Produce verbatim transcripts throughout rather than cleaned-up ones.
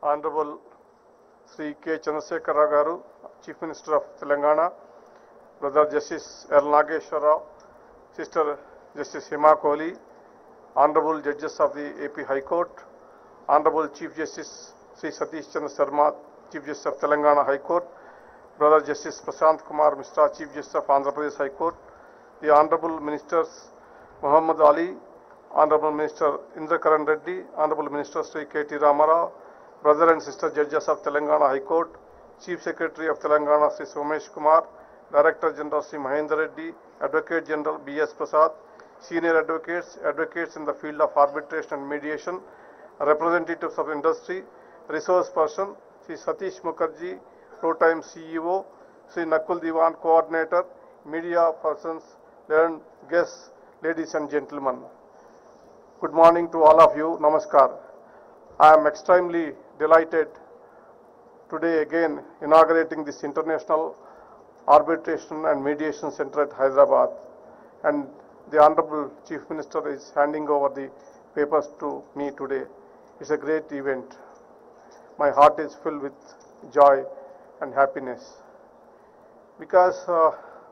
Honorable Sri K. Chandrasekhar Rao Garu, Chief Minister of Telangana, Brother Justice L. Nageshwar Rao, Sister Justice Hema Kohli, Honorable Judges of the A P High Court, Honorable Chief Justice Sri Satish Chandra Sharma, Chief Justice of Telangana High Court, Brother Justice Prashant Kumar Mishra, Chief Justice of Andhra Pradesh High Court, the Honorable Ministers Muhammad Ali, Honorable Minister Indra Karan Reddy, Honorable Minister Sri K T Ramarao, Brother and Sister Judges of Telangana High Court, Chief Secretary of Telangana Sri Somesh Kumar, Director General Sri Mahendra Reddy, Advocate General B S Prasad, Senior Advocates, Advocates in the field of arbitration and mediation, representatives of industry, resource person, Sri Satish Mukherjee, Pro-Time C E O, Sri Nakul Diwan, Coordinator, media persons, learned guests, ladies and gentlemen. Good morning to all of you. Namaskar. I am extremely delighted today again inaugurating this International Arbitration and Mediation Center at Hyderabad, and the Honorable Chief Minister is handing over the papers to me today. It's a great event. My heart is filled with joy and happiness because uh,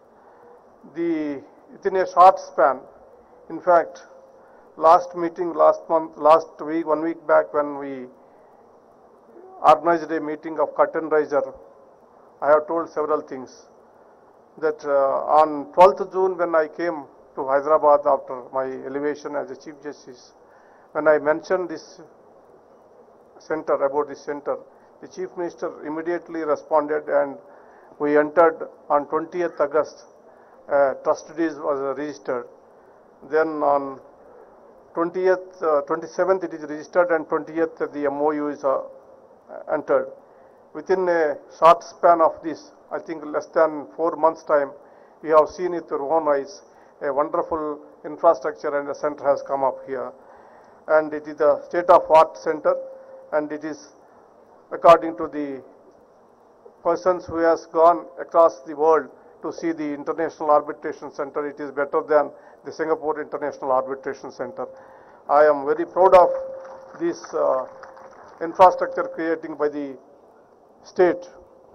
the within a short span, in fact, last meeting last month, last week, one week back when we organized a meeting of curtain raiser, I have told several things. That uh, on twelfth of June when I came to Hyderabad after my elevation as a Chief Justice, when I mentioned this center, about this center, the Chief Minister immediately responded and we entered on twentieth August, uh, trust deeds was registered. Then on twentieth, uh, twenty-seventh it is registered and twentieth the M O U is uh, entered. Within a short span of this, I think less than four months time, we have seen with your own eyes a wonderful infrastructure and a center has come up here. And it is a state-of-art center, and it is according to the persons who has gone across the world to see the International Arbitration Center, it is better than the Singapore International Arbitration Center. I am very proud of this uh, infrastructure creating by the state.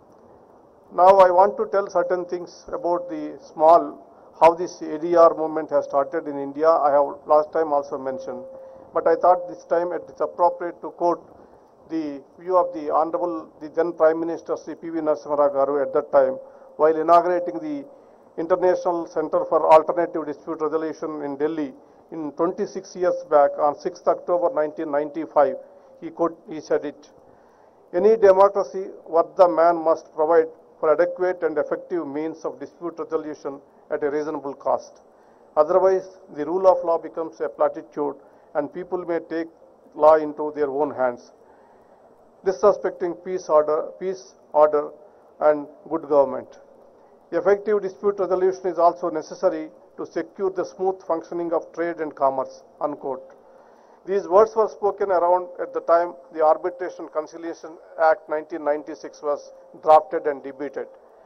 Now I want to tell certain things about the small, how this A D R movement has started in India. I have last time also mentioned, but I thought this time it is appropriate to quote the view of the Honorable, the then Prime Minister Sri P V Narasimha Rao Garu at that time, while inaugurating the International Center for Alternative Dispute Resolution in Delhi in twenty-six years back on sixth October nineteen ninety-five. He, quote, he said it, "Any democracy worth the man must provide for adequate and effective means of dispute resolution at a reasonable cost. Otherwise, the rule of law becomes a platitude and people may take law into their own hands, disrespecting peace order, peace, order and good government. Effective dispute resolution is also necessary to secure the smooth functioning of trade and commerce," unquote. These words were spoken around at the time the Arbitration Conciliation Act nineteen ninety-six was drafted and debated.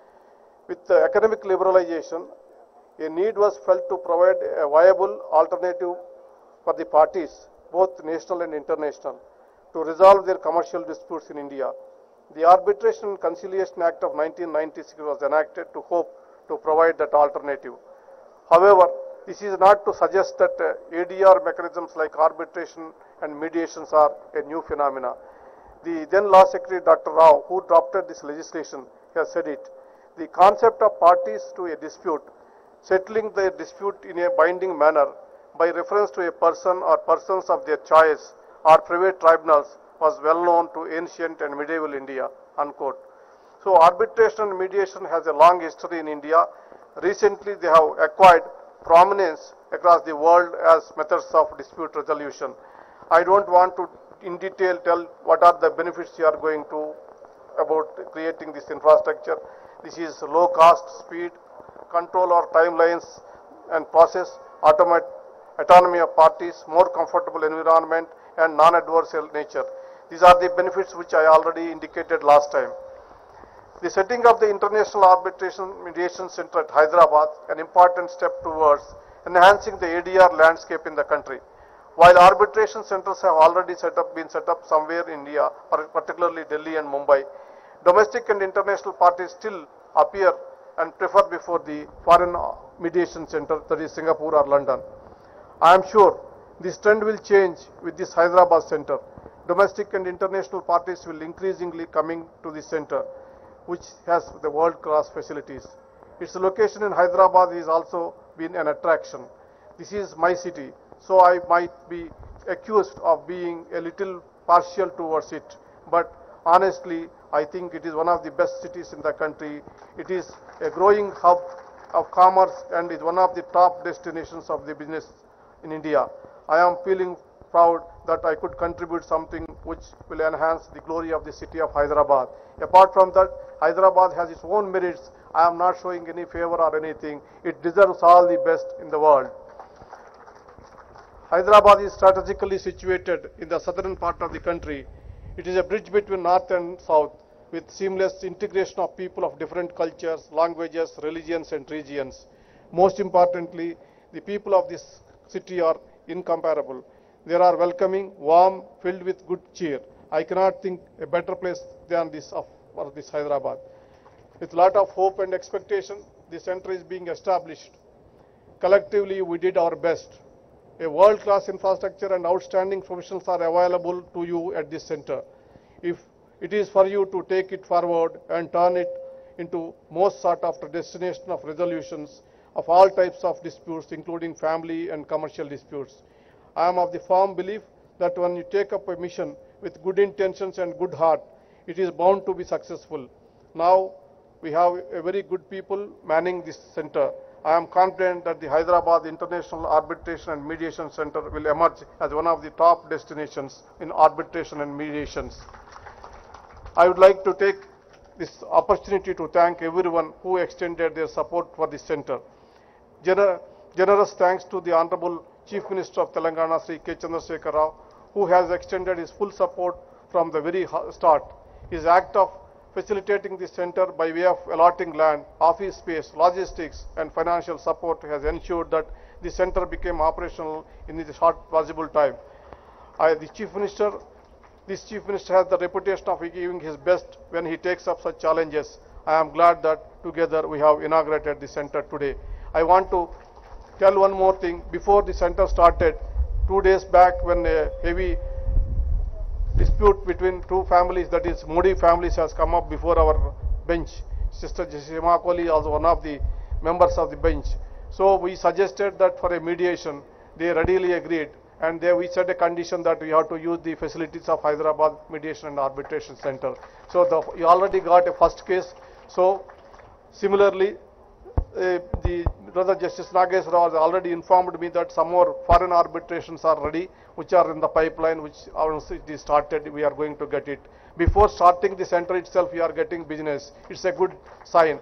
With the economic liberalization, a need was felt to provide a viable alternative for the parties, both national and international, to resolve their commercial disputes in India. The Arbitration and Conciliation Act of nineteen ninety-six was enacted to hope to provide that alternative. However, this is not to suggest that uh, A D R mechanisms like arbitration and mediations are a new phenomena. The then Law Secretary Doctor Rao, who drafted this legislation, has said it. The concept of parties to a dispute settling their dispute in a binding manner by reference to a person or persons of their choice or private tribunals was well known to ancient and medieval India, unquote. So arbitration and mediation has a long history in India. Recently they have acquired prominence across the world as methods of dispute resolution. I don't want to in detail tell what are the benefits you are going to about creating this infrastructure. This is low cost, speed, control or timelines and process, automate, autonomy of parties, more comfortable environment and non-adversarial nature. These are the benefits which I already indicated last time. The setting of the International Arbitration Mediation Center at Hyderabad, an important step towards enhancing the A D R landscape in the country. While arbitration centers have already set up, been set up somewhere in India, particularly Delhi and Mumbai, domestic and international parties still appear and prefer before the foreign mediation center, that is Singapore or London. I am sure this trend will change with this Hyderabad center. Domestic and international parties will increasingly coming to this center, which has the world-class facilities. Its location in Hyderabad is also been an attraction. This is my city, so I might be accused of being a little partial towards it, but honestly, I think it is one of the best cities in the country. It is a growing hub of commerce and is one of the top destinations of the business in India. I am feeling proud that I could contribute something which will enhance the glory of the city of Hyderabad. Apart from that, Hyderabad has its own merits. I am not showing any favor or anything. It deserves all the best in the world. Hyderabad is strategically situated in the southern part of the country. It is a bridge between north and south with seamless integration of people of different cultures, languages, religions and regions. Most importantly, the people of this city are incomparable. They are welcoming, warm, filled with good cheer. I cannot think a better place than this of for this Hyderabad. With a lot of hope and expectation, the center is being established. Collectively, we did our best. A world-class infrastructure and outstanding professionals are available to you at this center. If it is for you to take it forward and turn it into most sought after destination of resolutions of all types of disputes, including family and commercial disputes. I am of the firm belief that when you take up a mission with good intentions and good heart, it is bound to be successful. Now, we have a very good people manning this center. I am confident that the Hyderabad International Arbitration and Mediation Center will emerge as one of the top destinations in arbitration and mediations. I would like to take this opportunity to thank everyone who extended their support for this center. Gener generous thanks to the Honorable Chief Minister of Telangana, Sri K. Chandrasekhar Rao, who has extended his full support from the very start. His act of facilitating the center by way of allotting land, office space, logistics and financial support has ensured that the center became operational in the short possible time. I, the Chief Minister, this Chief Minister has the reputation of giving his best when he takes up such challenges. I am glad that together we have inaugurated the center today. I want to tell one more thing. Before the center started, two days back when a heavy dispute between two families, that is Modi families, has come up before our bench. Sister Justice Hema Kohli is one of the members of the bench. So we suggested that for a mediation, they readily agreed, and they, we set a condition that we have to use the facilities of Hyderabad Mediation and Arbitration Center. So the, we already got a first case. So similarly, uh, the Brother Justice Nageswara Rao has already informed me that some more foreign arbitrations are ready, which are in the pipeline, which once it is started, we are going to get it. Before starting the center itself, we are getting business. It's a good sign.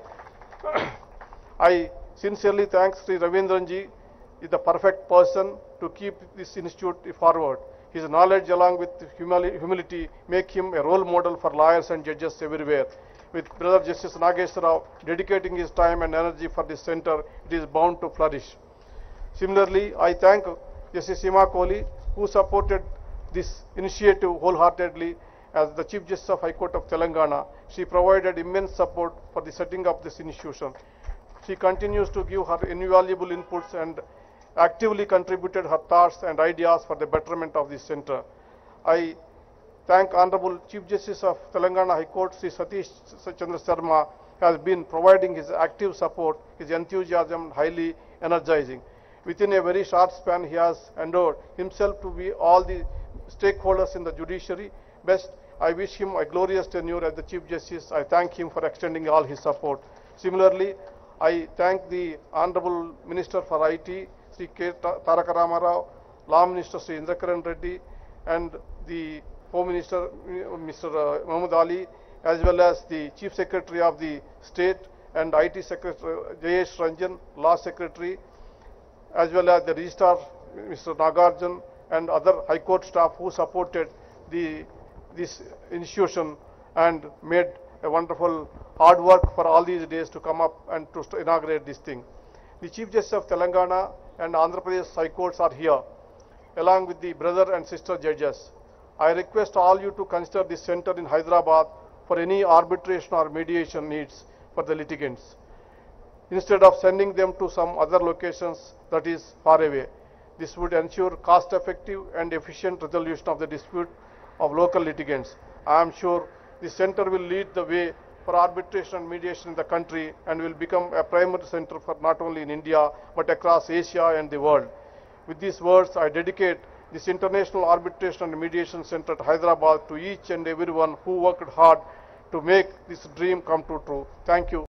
I sincerely thank Sri Ravindranji, is the perfect person to keep this institute forward. His knowledge along with humili humility make him a role model for lawyers and judges everywhere. With Brother Justice Nageswara Rao dedicating his time and energy for this center, it is bound to flourish. Similarly, I thank Justice Hema Kohli, who supported this initiative wholeheartedly as the Chief Justice of High Court of Telangana. She provided immense support for the setting up this institution. She continues to give her invaluable inputs and actively contributed her thoughts and ideas for the betterment of this center. I thank Honorable Chief Justice of Telangana High Court, Sri Satish Chandra Sharma, has been providing his active support. His enthusiasm highly energizing. Within a very short span, he has endured himself to be all the stakeholders in the judiciary. Best, I wish him a glorious tenure as the Chief Justice. I thank him for extending all his support. Similarly, I thank the Honorable Minister for I T, Sri K. Taraka Rama Rao, Law Minister Sri Indrakaran Reddy, and the Home Minister Mister Muhammad Ali, as well as the Chief Secretary of the State and I T Secretary Jayesh Ranjan, Law Secretary, as well as the Registrar Mister Nagarjan and other High Court staff who supported the, this institution and made a wonderful hard work for all these days to come up and to inaugurate this thing. The Chief Justice of Telangana and Andhra Pradesh High Courts are here. along with the brother and sister judges. I request all you to consider this center in Hyderabad for any arbitration or mediation needs for the litigants, instead of sending them to some other locations that is far away. This would ensure cost-effective and efficient resolution of the dispute of local litigants. I am sure this center will lead the way for arbitration and mediation in the country and will become a primary center for not only in India but across Asia and the world. With these words, I dedicate this International Arbitration and Mediation Center at Hyderabad to each and everyone who worked hard to make this dream come to true. Thank you.